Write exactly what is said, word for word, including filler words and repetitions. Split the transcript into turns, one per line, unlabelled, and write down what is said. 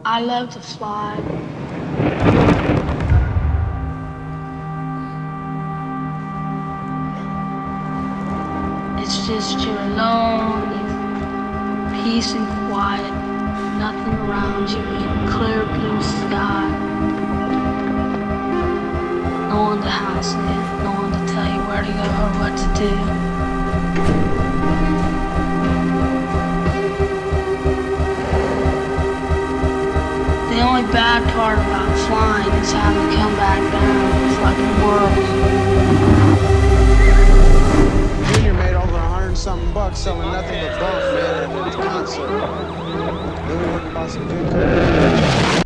I love to fly. It's just you're alone, you peace and quiet, nothing around you, clear blue sky. No one to hassle you, no one to tell you where to go or what to do. The only bad part about flying is having to come back down to the fucking world.
Junior made over a hundred and something bucks selling nothing but bunk, man, at a concert. Then we went and bought some good